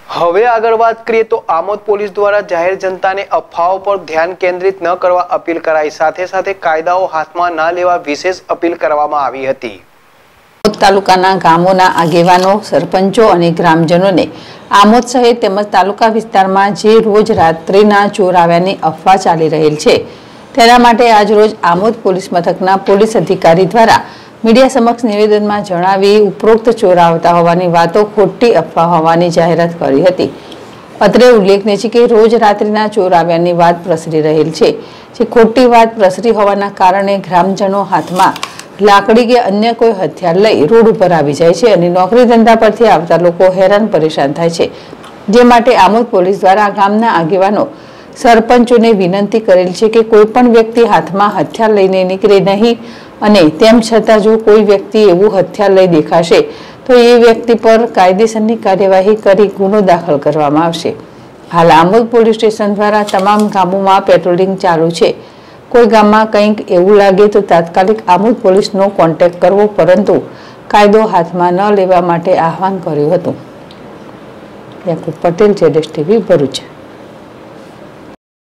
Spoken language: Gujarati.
હવે આગળ વાત કરીએ તો આમોદ પોલીસ દ્વારા જાહેર જનતાને અફવાઓ પર ધ્યાન કેન્દ્રિત ન કરવા અપીલ કરાઈ, સાથે સાથે કાયદાઓ હાથમાં ન લેવા વિશેષ અપીલ કરવામાં આવી હતી. આમોદ તાલુકાના ગામોના આગેવાનો, સરપંચો અને ગ્રામજનોને આમોદ સહિત તેમજ તાલુકા વિસ્તારમાં જે રોજ રાત્રિના ચોર આવ્યાની અફવા ચાલી રહેલ છે તેના માટે આજ રોજ આમોદ પોલીસ મથકના પોલીસ અધિકારી દ્વારા મીડિયા સમક્ષ નિવેદનમાં જણાવી ઉપરોક્ત ચોર આવતા હોવાની વાતો ખોટી અફવા હોવાની જાહેરાત કરી હતી. અત્રે ઉલ્લેખનીય છે કે રોજ રાત્રિના ચોર આવ્યાની વાત પ્રસરી રહેલ છે, જે ખોટી વાત પ્રસરી હોવાના કારણે ગ્રામજનો હાથમાં લાકડી કે અન્ય કોઈ હથિયાર લઈ રોડ ઉપર આવી જાય છે અને નોકરી ધંધા પરથી આવતા લોકો હેરાન પરેશાન થાય છે. જે માટે આમોદ પોલીસ દ્વારા ગામના આગેવાનો, સરપંચોને વિનંતી કરેલ છે કે કોઈ પણ વ્યક્તિ હાથમાં હથિયાર લઈને નીકળે નહીં અને તેમ છતાં જો કોઈ વ્યક્તિ એવું હથિયાર લઈ દેખાશે તો એ વ્યક્તિ પર કાયદેસરની કાર્યવાહી કરી ગુનો દાખલ કરવામાં આવશે. હાલ આમોદ પોલીસ સ્ટેશન દ્વારા તમામ ગામોમાં પેટ્રોલિંગ ચાલુ છે. કોઈ ગામમાં કંઈક એવું લાગે તો તાત્કાલિક આમોદ પોલીસનો કોન્ટેક્ટ કરવો, પરંતુ કાયદો હાથમાં ન લેવા માટે આહવાન કર્યું હતું. યાકુબ પટેલ, ZSTV, ભરૂચ.